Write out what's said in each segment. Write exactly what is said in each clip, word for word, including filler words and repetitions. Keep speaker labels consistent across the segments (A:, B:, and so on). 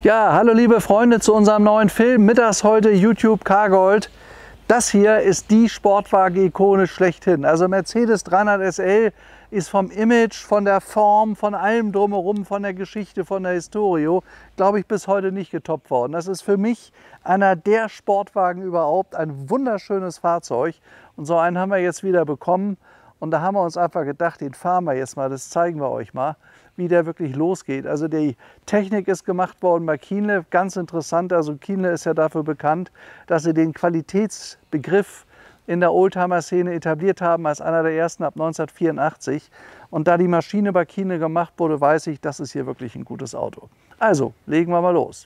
A: Ja, hallo liebe Freunde zu unserem neuen Film Mittags heute YouTube Cargold. Das hier ist die Sportwagen-Ikone schlechthin. Also Mercedes dreihundert S L ist vom Image, von der Form, von allem drumherum, von der Geschichte, von der Historie, glaube ich, bis heute nicht getoppt worden. Das ist für mich einer der Sportwagen überhaupt, ein wunderschönes Fahrzeug. Und so einen haben wir jetzt wieder bekommen. Und da haben wir uns einfach gedacht, den fahren wir jetzt mal, das zeigen wir euch mal, wie der wirklich losgeht. Also die Technik ist gemacht worden bei Kienle, ganz interessant. Also Kienle ist ja dafür bekannt, dass sie den Qualitätsbegriff in der Oldtimer-Szene etabliert haben, als einer der ersten ab neunzehnhundertvierundachtzig. Und da die Maschine bei Kienle gemacht wurde, weiß ich, das ist hier wirklich ein gutes Auto. Also, legen wir mal los.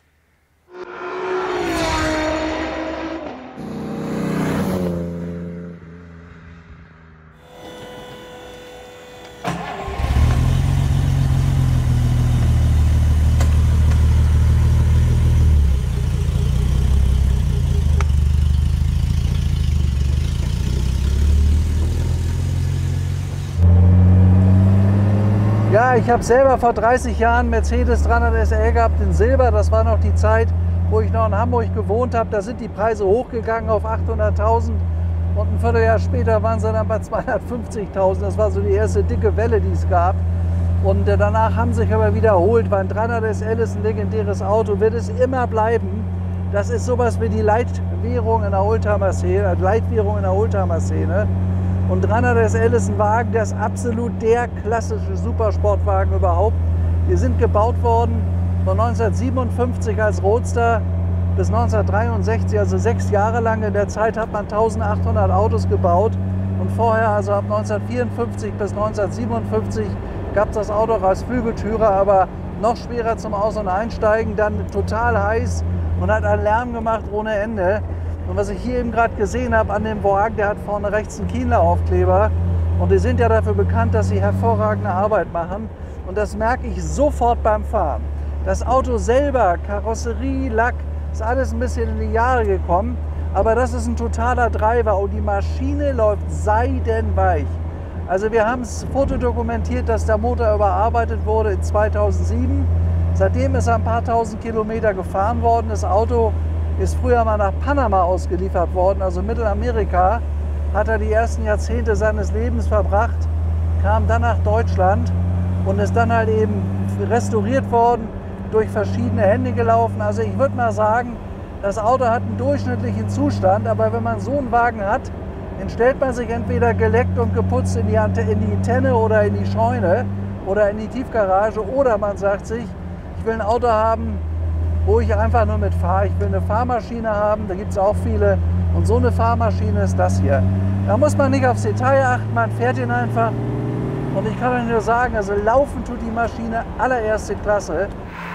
A: Ja, ich habe selber vor dreißig Jahren Mercedes dreihundert S L gehabt in Silber. Das war noch die Zeit, wo ich noch in Hamburg gewohnt habe. Da sind die Preise hochgegangen auf achthunderttausend und ein Vierteljahr später waren sie dann bei zweihundertfünfzigtausend. Das war so die erste dicke Welle, die es gab. Und danach haben sich aber wiederholt, weil ein dreihundert S L ist ein legendäres Auto, wird es immer bleiben. Das ist sowas wie die Leitwährung in der Oldtimer-Szene, Leitwährung in der Oldtimer-Szene. Und dreihundert S L ist ein Wagen, der ist absolut der klassische Supersportwagen überhaupt. Die sind gebaut worden von neunzehnhundertsiebenundfünfzig als Roadster bis neunzehnhundertdreiundsechzig, also sechs Jahre lang. In der Zeit hat man eintausendachthundert Autos gebaut. Und vorher, also ab neunzehnhundertvierundfünfzig bis neunzehnhundertsiebenundfünfzig, gab es das Auto auch als Flügeltürer, aber noch schwerer zum Aus- und Einsteigen, dann total heiß und hat einen Lärm gemacht ohne Ende. Und was ich hier eben gerade gesehen habe an dem Wagen, der hat vorne rechts einen Kienle-Aufkleber. Und die sind ja dafür bekannt, dass sie hervorragende Arbeit machen. Und das merke ich sofort beim Fahren. Das Auto selber, Karosserie, Lack, ist alles ein bisschen in die Jahre gekommen. Aber das ist ein totaler Driver und die Maschine läuft seidenweich. Also wir haben es fotodokumentiert, dass der Motor überarbeitet wurde in zweitausendsieben. Seitdem ist er ein paar tausend Kilometer gefahren worden. Das Auto ist früher mal nach Panama ausgeliefert worden, also Mittelamerika, hat er die ersten Jahrzehnte seines Lebens verbracht, kam dann nach Deutschland und ist dann halt eben restauriert worden, durch verschiedene Hände gelaufen. Also ich würde mal sagen, das Auto hat einen durchschnittlichen Zustand, aber wenn man so einen Wagen hat, den stellt man sich entweder geleckt und geputzt in die, in die Tenne oder in die Scheune oder in die Tiefgarage, oder man sagt sich, ich will ein Auto haben, wo ich einfach nur mit fahre. Ich will eine Fahrmaschine haben, da gibt es auch viele. Und so eine Fahrmaschine ist das hier. Da muss man nicht aufs Detail achten, man fährt ihn einfach. Und ich kann euch nur sagen, also laufen tut die Maschine allererste Klasse.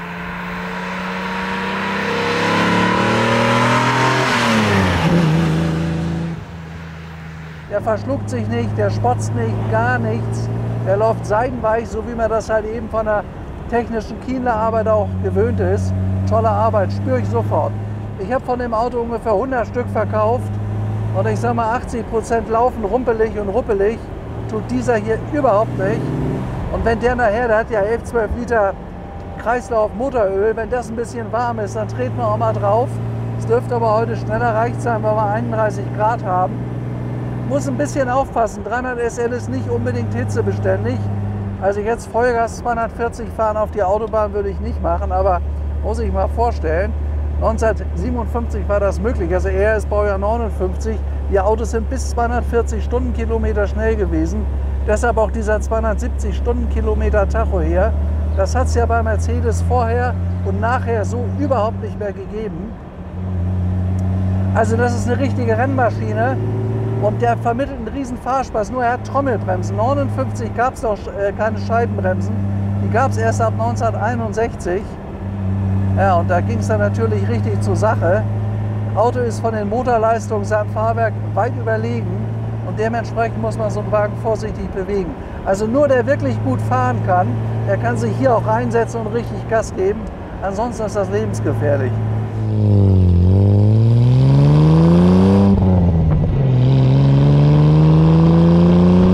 A: Der verschluckt sich nicht, der spotzt nicht, gar nichts. Der läuft seidenweich, so wie man das halt eben von der technischen Kienle-Arbeit auch gewöhnt ist. Tolle Arbeit, spüre ich sofort. Ich habe von dem Auto ungefähr hundert Stück verkauft und ich sage mal achtzig Prozent laufen rumpelig und ruppelig, tut dieser hier überhaupt nicht. Und wenn der nachher, der hat ja elf, zwölf Liter Kreislauf Motoröl, wenn das ein bisschen warm ist, dann treten wir auch mal drauf. Es dürfte aber heute schnell erreicht sein, weil wir einunddreißig Grad haben. Muss ein bisschen aufpassen, dreihundert S L ist nicht unbedingt hitzebeständig. Also jetzt Vollgas zweihundertvierzig fahren auf die Autobahn würde ich nicht machen, aber muss ich mal vorstellen, neunzehnhundertsiebenundfünfzig war das möglich, also er ist Baujahr neunundfünfzig, die Autos sind bis zweihundertvierzig Stundenkilometer schnell gewesen, deshalb auch dieser zweihundertsiebzig Stundenkilometer Tacho hier. Das hat es ja bei Mercedes vorher und nachher so überhaupt nicht mehr gegeben. Also das ist eine richtige Rennmaschine und der vermittelt einen riesen Fahrspaß, nur er hat Trommelbremsen. neunundfünfzig gab es noch äh, keine Scheibenbremsen, die gab es erst ab neunzehnhunderteinundsechzig. Ja, und da ging es dann natürlich richtig zur Sache. Das Auto ist von den Motorleistungen seinem Fahrwerk weit überlegen und dementsprechend muss man so einen Wagen vorsichtig bewegen. Also nur der wirklich gut fahren kann, der kann sich hier auch reinsetzen und richtig Gas geben. Ansonsten ist das lebensgefährlich.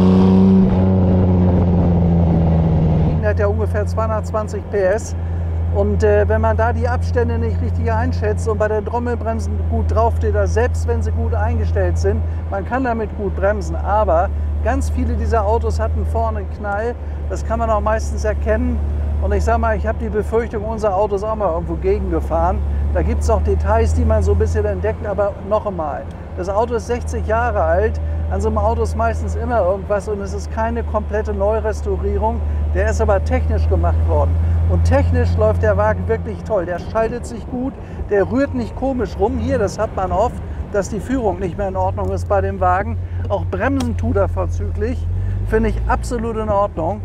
A: Der hat ja ungefähr zweihundertzwanzig P S. Und äh, wenn man da die Abstände nicht richtig einschätzt und bei den Trommelbremsen gut draufsteht, also selbst wenn sie gut eingestellt sind, man kann damit gut bremsen, aber ganz viele dieser Autos hatten vorne einen Knall. Das kann man auch meistens erkennen. Und ich sage mal, ich habe die Befürchtung, unser Auto ist auch mal irgendwo gegengefahren. Da gibt es auch Details, die man so ein bisschen entdeckt, aber noch einmal. Das Auto ist sechzig Jahre alt. An so einem Auto ist meistens immer irgendwas und es ist keine komplette Neurestaurierung. Der ist aber technisch gemacht worden. Und technisch läuft der Wagen wirklich toll. Der schaltet sich gut, der rührt nicht komisch rum. Hier, das hat man oft, dass die Führung nicht mehr in Ordnung ist bei dem Wagen. Auch bremsen tut er vorzüglich. Finde ich absolut in Ordnung.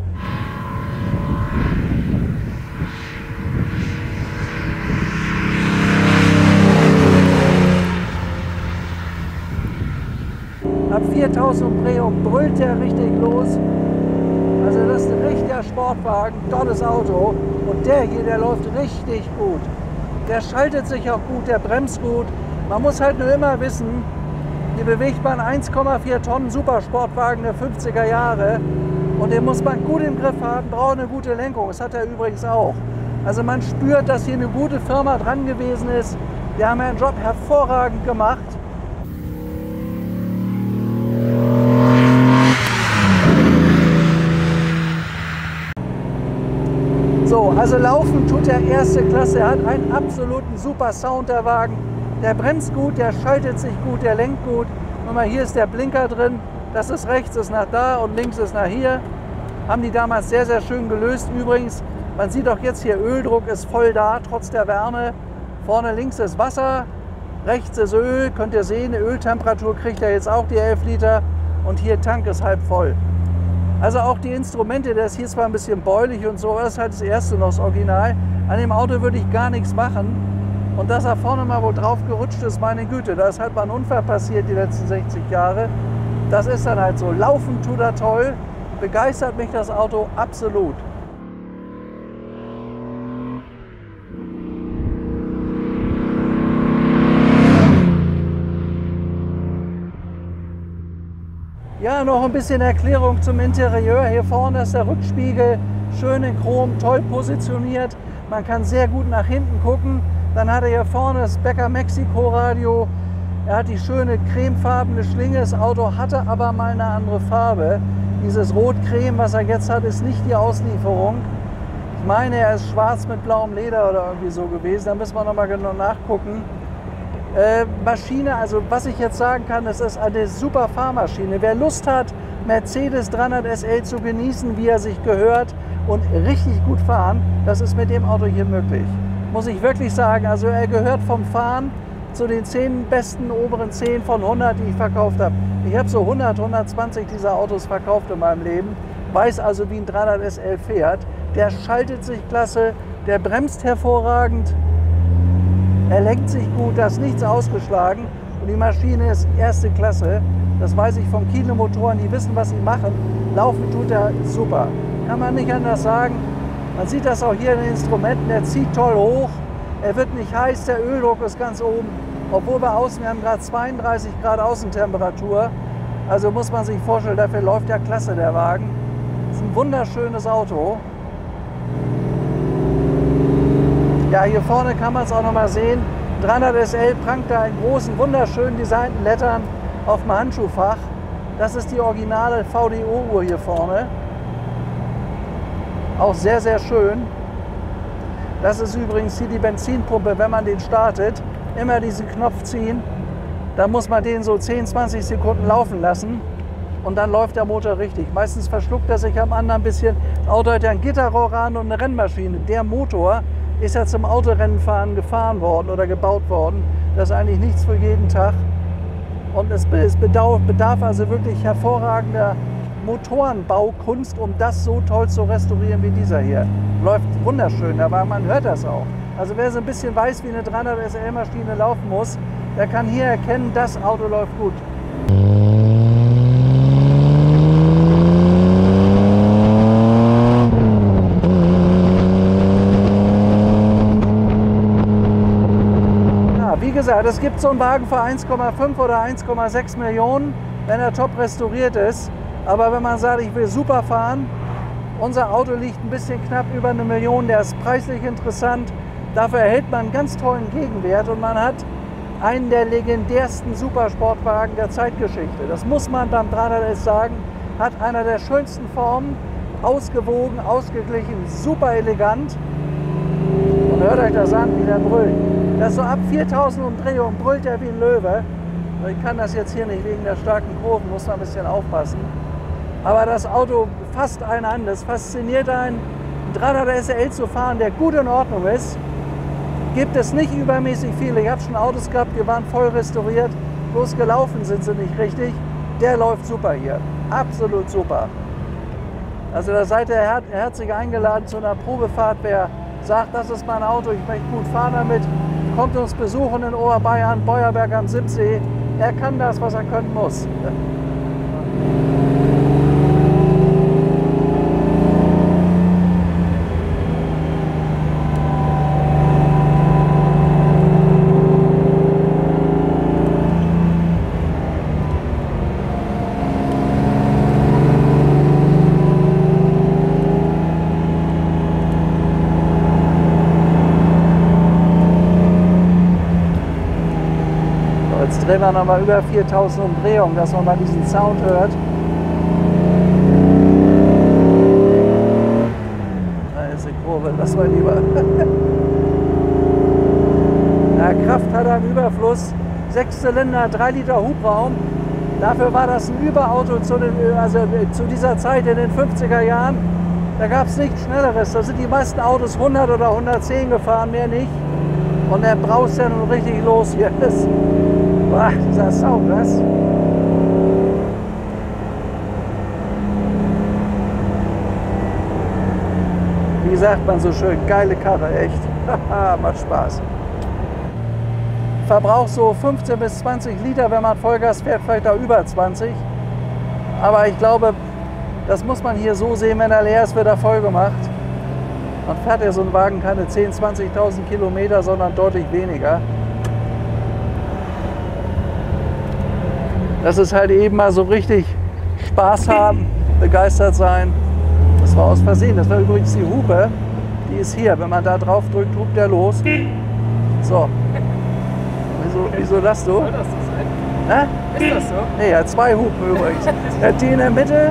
A: Ab viertausend Umdrehungen brüllt der richtig los. Also das ist ein richtiger Sportwagen, tolles Auto. Und der hier, der läuft richtig gut. Der schaltet sich auch gut, der bremst gut. Man muss halt nur immer wissen, hier bewegt man eins Komma vier Tonnen Supersportwagen der fünfziger Jahre. Und den muss man gut im Griff haben, braucht eine gute Lenkung. Das hat er übrigens auch. Also man spürt, dass hier eine gute Firma dran gewesen ist. Die haben ihren Job hervorragend gemacht. So, also laufen tut er erste Klasse. Er hat einen absoluten super Sound, der Wagen. Der bremst gut, der schaltet sich gut, der lenkt gut. Guck mal, hier ist der Blinker drin. Das ist rechts, ist nach da und links ist nach hier. Haben die damals sehr, sehr schön gelöst. Übrigens, man sieht auch jetzt hier, Öldruck ist voll da, trotz der Wärme. Vorne links ist Wasser, rechts ist Öl. Könnt ihr sehen, Öltemperatur kriegt er jetzt auch die elf Liter. Und hier Tank ist halb voll. Also auch die Instrumente, der ist hier zwar ein bisschen beulig und so, das ist halt das erste noch das Original. An dem Auto würde ich gar nichts machen. Und dass er vorne mal wo drauf gerutscht ist, meine Güte, da ist halt mal ein Unfall passiert die letzten sechzig Jahre. Das ist dann halt so. Laufen tut er toll, begeistert mich das Auto absolut. Ja, noch ein bisschen Erklärung zum Interieur. Hier vorne ist der Rückspiegel, schön in Chrom, toll positioniert. Man kann sehr gut nach hinten gucken. Dann hat er hier vorne das Becker Mexiko Radio. Er hat die schöne cremefarbene Schlinge. Das Auto hatte aber mal eine andere Farbe. Dieses Rot-Creme, was er jetzt hat, ist nicht die Auslieferung. Ich meine, er ist schwarz mit blauem Leder oder irgendwie so gewesen. Da müssen wir noch mal genau nachgucken. Äh, Maschine, also was ich jetzt sagen kann, es ist eine super Fahrmaschine. Wer Lust hat, Mercedes dreihundert S L zu genießen, wie er sich gehört und richtig gut fahren, das ist mit dem Auto hier möglich. Muss ich wirklich sagen, also er gehört vom Fahren zu den zehn besten oberen zehn von hundert, die ich verkauft habe. Ich habe so hundert, hundertzwanzig dieser Autos verkauft in meinem Leben, weiß also, wie ein dreihundert S L fährt. Der schaltet sich klasse, der bremst hervorragend. Er lenkt sich gut, da ist nichts ausgeschlagen und die Maschine ist erste Klasse. Das weiß ich von Kino-Motoren, die wissen, was sie machen. Laufen tut er super. Kann man nicht anders sagen. Man sieht das auch hier in den Instrumenten, er zieht toll hoch. Er wird nicht heiß, der Öldruck ist ganz oben. Obwohl wir außen, wir haben gerade zweiunddreißig Grad Außentemperatur. Also muss man sich vorstellen, dafür läuft ja klasse der Wagen. Das ist ein wunderschönes Auto. Ja, hier vorne kann man es auch noch mal sehen. dreihundert S L prangt da in großen, wunderschön designten Lettern auf dem Handschuhfach. Das ist die originale V D O-Uhr hier vorne. Auch sehr, sehr schön. Das ist übrigens hier die Benzinpumpe, wenn man den startet. Immer diesen Knopf ziehen. Dann muss man den so zehn, zwanzig Sekunden laufen lassen. Und dann läuft der Motor richtig. Meistens verschluckt er sich am anderen ein bisschen. Das Auto hat ja ein Gitterrohr an und eine Rennmaschine. Der Motor ist ja zum Autorennenfahren gefahren worden oder gebaut worden. Das ist eigentlich nichts für jeden Tag. Und es bedarf, bedarf also wirklich hervorragender Motorenbaukunst, um das so toll zu restaurieren wie dieser hier. Läuft wunderschön, aber man hört das auch. Also wer so ein bisschen weiß, wie eine dreihundert S L-Maschine laufen muss, der kann hier erkennen, das Auto läuft gut. Wie gesagt, es gibt so einen Wagen für eins Komma fünf oder eins Komma sechs Millionen, wenn er top restauriert ist. Aber wenn man sagt, ich will super fahren, Unser Auto liegt ein bisschen knapp über eine Million, der ist preislich interessant. Dafür erhält man einen ganz tollen Gegenwert und man hat einen der legendärsten Supersportwagen der Zeitgeschichte. Das muss man beim dreihundert S sagen. Hat einer der schönsten Formen, ausgewogen, ausgeglichen, super elegant. Und hört euch das an, wie der brüllt. Das ist so ab viertausend Umdrehungen brüllt er wie ein Löwe. Ich kann das jetzt hier nicht wegen der starken Kurven, muss man ein bisschen aufpassen. Aber das Auto fasst einen an, das fasziniert einen. Ein dreihundert S L zu fahren, der gut in Ordnung ist, gibt es nicht übermäßig viele. Ich habe schon Autos gehabt, die waren voll restauriert, bloß gelaufen sind sie nicht richtig. Der läuft super hier, absolut super. Also da seid ihr her herzlich eingeladen zu einer Probefahrt. Wer sagt, das ist mein Auto, ich möchte gut fahren damit, kommt uns besuchen in Oberbayern, Beuerberg am Siebsee. Er kann das, was er können muss. Jetzt drehen wir nochmal über viertausend Umdrehungen, dass man mal diesen Sound hört. Da ist die Kurve, lass mal lieber. Ja, Kraft hat er im Überfluss, sechs Zylinder, drei Liter Hubraum. Dafür war das ein Überauto zu, den, also zu dieser Zeit in den fünfziger Jahren. Da gab es nichts Schnelleres. Da sind die meisten Autos hundert oder hundertzehn gefahren, mehr nicht. Und er braust ja nun richtig los hier. Boah, dieser Sound, was? Wie sagt man so schön, geile Karre, echt. Macht Spaß. Verbraucht so fünfzehn bis zwanzig Liter, wenn man Vollgas fährt, vielleicht auch über zwanzig. Aber ich glaube, das muss man hier so sehen, wenn er leer ist, wird er voll gemacht. Man fährt ja so einen Wagen keine zehntausend, zwanzigtausend Kilometer, sondern deutlich weniger. Das ist halt eben mal so richtig Spaß haben, begeistert sein. Das war aus Versehen. Das war übrigens die Hupe. Die ist hier. Wenn man da drauf drückt, hupt der los. So. Wieso, wieso das so?
B: Soll das so sein?
A: Hä?
B: Ist das so?
A: Nee, er hat zwei Hupen übrigens. Er hat die in der Mitte.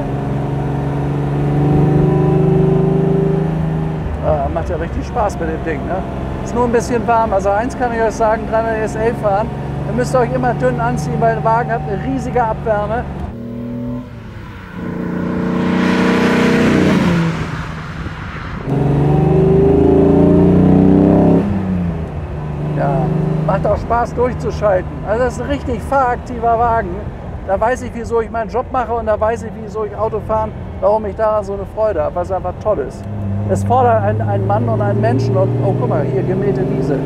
A: Ah, macht ja richtig Spaß mit dem Ding. Ne? Ist nur ein bisschen warm. Also eins kann ich euch sagen, dreihundert S L fahren. Ihr müsst euch immer dünn anziehen, weil der Wagen hat eine riesige Abwärme. Ja, macht auch Spaß durchzuschalten. Also das ist ein richtig fahraktiver Wagen. Da weiß ich, wieso ich meinen Job mache und da weiß ich, wieso ich Auto fahren, warum ich daran so eine Freude habe, was einfach toll ist. Es fordert einen, einen Mann und einen Menschen und, oh guck mal, hier gemähte Wiese.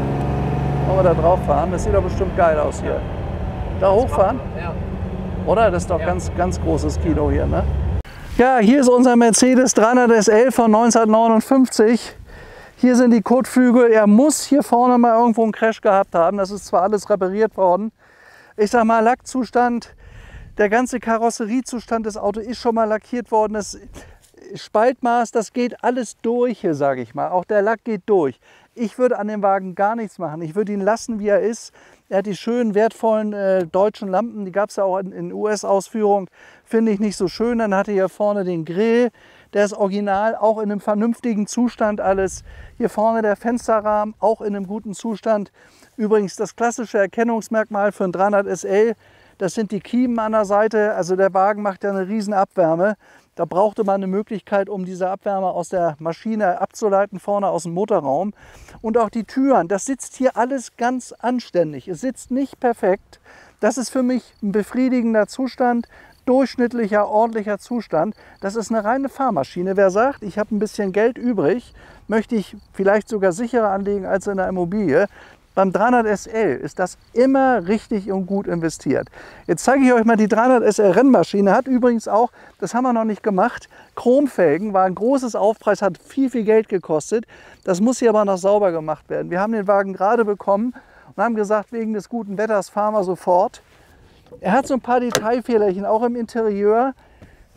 A: Wollen wir da drauf fahren? Das sieht doch bestimmt geil aus hier. Da hochfahren?
B: Ja.
A: Oder? Das ist doch
B: ja.
A: ganz, ganz großes Kino hier, ne? Ja, hier ist unser Mercedes dreihundert S L von neunzehnhundertneunundfünfzig. Hier sind die Kotflügel. Er muss hier vorne mal irgendwo einen Crash gehabt haben. Das ist zwar alles repariert worden. Ich sag mal, Lackzustand, der ganze Karosseriezustand des Autos ist schon mal lackiert worden. Das Spaltmaß, das geht alles durch hier, sage ich mal. Auch der Lack geht durch. Ich würde an dem Wagen gar nichts machen. Ich würde ihn lassen, wie er ist. Er hat die schönen, wertvollen äh, deutschen Lampen. Die gab es ja auch in, in U S-Ausführung. Finde ich nicht so schön. Dann hatte hier vorne den Grill. Der ist original, auch in einem vernünftigen Zustand alles. Hier vorne der Fensterrahmen, auch in einem guten Zustand. Übrigens das klassische Erkennungsmerkmal für ein dreihundert S L. Das sind die Kiemen an der Seite. Also der Wagen macht ja eine riesen Abwärme. Da brauchte man eine Möglichkeit, um diese Abwärme aus der Maschine abzuleiten, vorne aus dem Motorraum. Und auch die Türen, das sitzt hier alles ganz anständig. Es sitzt nicht perfekt. Das ist für mich ein befriedigender Zustand, durchschnittlicher, ordentlicher Zustand. Das ist eine reine Fahrmaschine. Wer sagt, ich habe ein bisschen Geld übrig, möchte ich vielleicht sogar sicherer anlegen als in der Immobilie. Beim dreihundert S L ist das immer richtig und gut investiert. Jetzt zeige ich euch mal die dreihundert S L Rennmaschine. Hat übrigens auch, das haben wir noch nicht gemacht, Chromfelgen, war ein großes Aufpreis, hat viel, viel Geld gekostet. Das muss hier aber noch sauber gemacht werden. Wir haben den Wagen gerade bekommen und haben gesagt, wegen des guten Wetters fahren wir sofort. Er hat so ein paar Detailfehlerchen, auch im Interieur.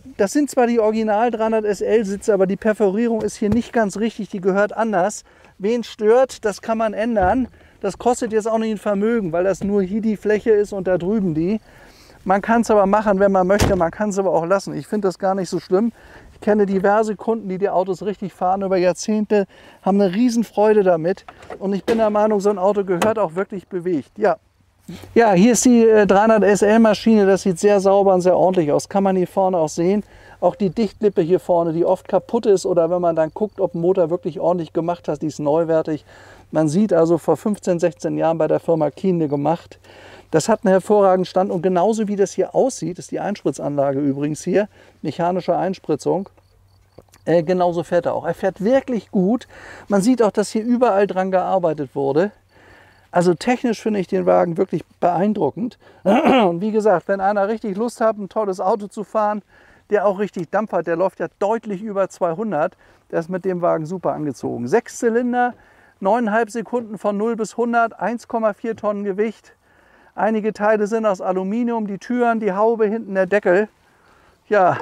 A: das sind zwar die Original dreihundert S L Sitze, aber die Perforierung ist hier nicht ganz richtig, die gehört anders. Wen stört, das kann man ändern. Das kostet jetzt auch nicht ein Vermögen, weil das nur hier die Fläche ist und da drüben die. Man kann es aber machen, wenn man möchte, man kann es aber auch lassen. Ich finde das gar nicht so schlimm. Ich kenne diverse Kunden, die die Autos richtig fahren über Jahrzehnte, haben eine Riesenfreude damit. Und ich bin der Meinung, so ein Auto gehört auch wirklich bewegt. Ja, ja, hier ist die dreihundert S L Maschine, das sieht sehr sauber und sehr ordentlich aus. Kann man hier vorne auch sehen. Auch die Dichtlippe hier vorne, die oft kaputt ist, oder wenn man dann guckt, ob ein Motor wirklich ordentlich gemacht hat, die ist neuwertig. Man sieht also vor fünfzehn, sechzehn Jahren bei der Firma Kienle gemacht. Das hat einen hervorragenden Stand und genauso wie das hier aussieht, ist die Einspritzanlage übrigens hier, mechanische Einspritzung. Äh, genauso fährt er auch. Er fährt wirklich gut. Man sieht auch, dass hier überall dran gearbeitet wurde. Also technisch finde ich den Wagen wirklich beeindruckend. Und wie gesagt, wenn einer richtig Lust hat, ein tolles Auto zu fahren, der auch richtig Dampf hat, der läuft ja deutlich über zweihundert, der ist mit dem Wagen super angezogen. Sechs Zylinder, neun Komma fünf Sekunden von null bis hundert, eins Komma vier Tonnen Gewicht. Einige Teile sind aus Aluminium, die Türen, die Haube, hinten der Deckel. Ja,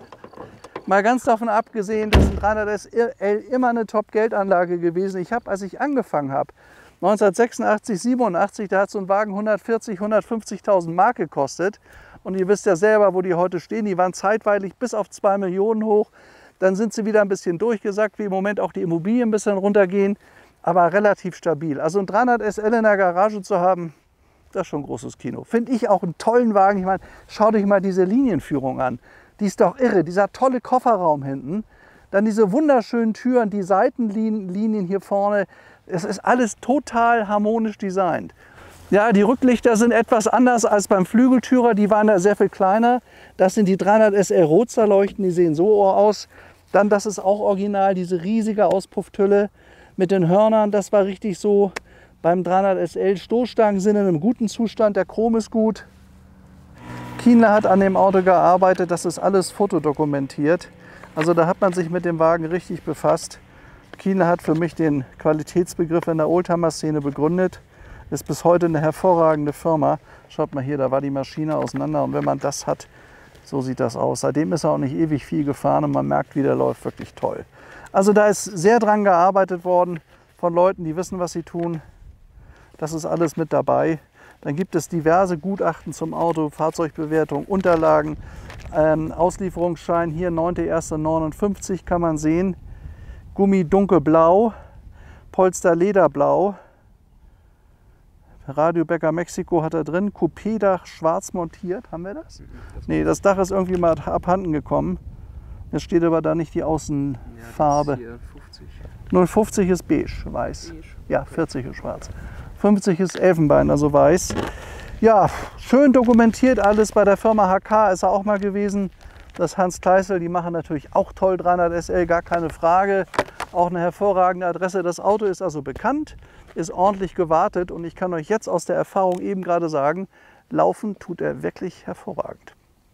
A: mal ganz davon abgesehen, dass ein dreihundert S L immer eine Top-Geldanlage gewesen. Ich habe, als ich angefangen habe, neunzehnhundertsechsundachtzig, siebenundachtzig, da hat so ein Wagen hundertvierzig, hundertfünfzigtausend Mark gekostet. Und ihr wisst ja selber, wo die heute stehen. Die waren zeitweilig bis auf zwei Millionen hoch. Dann sind sie wieder ein bisschen durchgesackt, wie im Moment auch die Immobilien ein bisschen runtergehen. Aber relativ stabil. Also ein dreihundert S L in der Garage zu haben, das ist schon ein großes Kino. Finde ich auch einen tollen Wagen. Ich meine, schaut euch mal diese Linienführung an. Die ist doch irre. Dieser tolle Kofferraum hinten. Dann diese wunderschönen Türen, die Seitenlinien hier vorne. Es ist alles total harmonisch designt. Ja, die Rücklichter sind etwas anders als beim Flügeltürer. Die waren da sehr viel kleiner. Das sind die dreihundert S L Roadster-Leuchten. Die sehen so aus. Dann, das ist auch original, diese riesige Auspufftülle mit den Hörnern. Das war richtig so. Beim dreihundert S L Stoßstangen sind in einem guten Zustand. Der Chrom ist gut. Kienle hat an dem Auto gearbeitet. Das ist alles fotodokumentiert. Also da hat man sich mit dem Wagen richtig befasst. Kienle hat für mich den Qualitätsbegriff in der Oldtimer-Szene begründet. Ist bis heute eine hervorragende Firma. Schaut mal hier, da war die Maschine auseinander. Und wenn man das hat, so sieht das aus. Seitdem ist er auch nicht ewig viel gefahren und man merkt, wie der läuft, wirklich toll. Also da ist sehr dran gearbeitet worden von Leuten, die wissen, was sie tun. Das ist alles mit dabei. Dann gibt es diverse Gutachten zum Auto, Fahrzeugbewertung, Unterlagen, ähm, Auslieferungsschein. Hier neunter erster neunundfünfzig kann man sehen. Gummi dunkelblau, Polster lederblau. Radio Bäcker Mexiko hat er drin. Coupé-Dach schwarz montiert. Haben wir das? Nee, das Dach ist irgendwie mal abhanden gekommen. Jetzt steht aber da nicht die Außenfarbe. Ja, null fünfzig ist beige, weiß. Beige. Ja, vierzig ist schwarz. fünfzig ist Elfenbein, also weiß. Ja, schön dokumentiert alles. Bei der Firma H K ist er auch mal gewesen. Das Hans Kleissel, die machen natürlich auch toll dreihundert S L, gar keine Frage. Auch eine hervorragende Adresse. Das Auto ist also bekannt, ist ordentlich gewartet und ich kann euch jetzt aus der Erfahrung eben gerade sagen, laufen tut er wirklich hervorragend.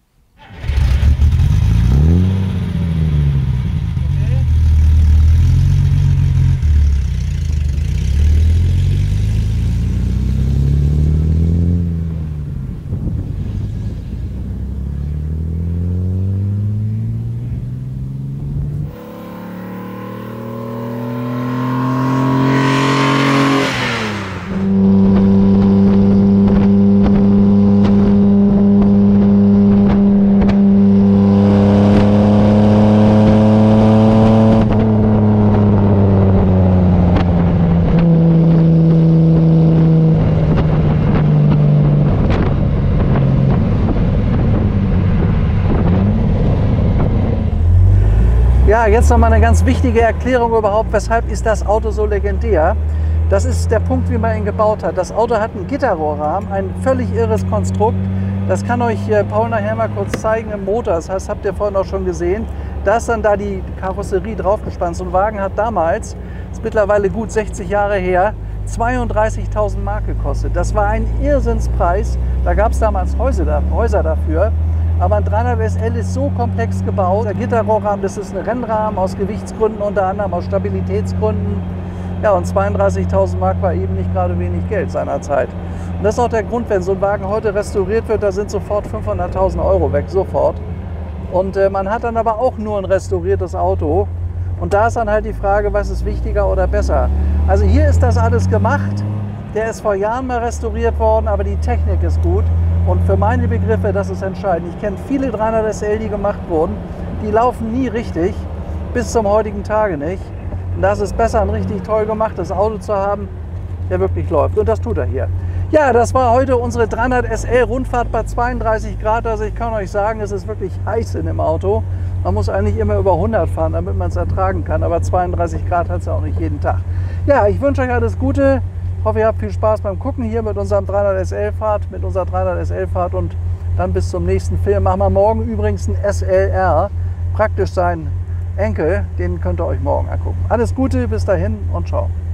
A: Ja, jetzt noch mal eine ganz wichtige Erklärung überhaupt, weshalb ist das Auto so legendär. Das ist der Punkt, wie man ihn gebaut hat. Das Auto hat einen Gitterrohrrahmen, ein völlig irres Konstrukt. Das kann euch Paul nachher mal kurz zeigen im Motor. Das heißt, habt ihr vorhin auch schon gesehen. Da ist dann da die Karosserie draufgespannt. So ein Wagen hat damals, ist mittlerweile gut sechzig Jahre her, zweiunddreißigtausend Mark gekostet. Das war ein Irrsinnspreis. Da gab es damals Häuser dafür. Aber ein dreihundert S L ist so komplex gebaut. Der Gitterrohrrahmen, das ist ein Rennrahmen aus Gewichtsgründen, unter anderem aus Stabilitätsgründen. Ja, und zweiunddreißigtausend Mark war eben nicht gerade wenig Geld seinerzeit. Und das ist auch der Grund, wenn so ein Wagen heute restauriert wird, da sind sofort fünfhunderttausend Euro weg, sofort. Und äh, man hat dann aber auch nur ein restauriertes Auto. Und da ist dann halt die Frage, was ist wichtiger oder besser. Also hier ist das alles gemacht. Der ist vor Jahren mal restauriert worden, aber die Technik ist gut. Und für meine Begriffe, das ist entscheidend. Ich kenne viele dreihundert S L, die gemacht wurden. Die laufen nie richtig, bis zum heutigen Tage nicht. Und das ist besser, ein richtig toll gemachtes Auto zu haben, der wirklich läuft. Und das tut er hier. Ja, das war heute unsere dreihundert S L Rundfahrt bei zweiunddreißig Grad. Also ich kann euch sagen, es ist wirklich heiß in dem Auto. Man muss eigentlich immer über hundert fahren, damit man es ertragen kann. Aber zweiunddreißig Grad hat es ja auch nicht jeden Tag. Ja, ich wünsche euch alles Gute. Ich hoffe, ihr habt viel Spaß beim Gucken hier mit unserem dreihundert S L Fahrt, mit unserer dreihundert S L Fahrt. Und dann bis zum nächsten Film. Machen wir morgen übrigens ein S L R. Praktisch sein Enkel, den könnt ihr euch morgen angucken. Alles Gute, bis dahin und ciao.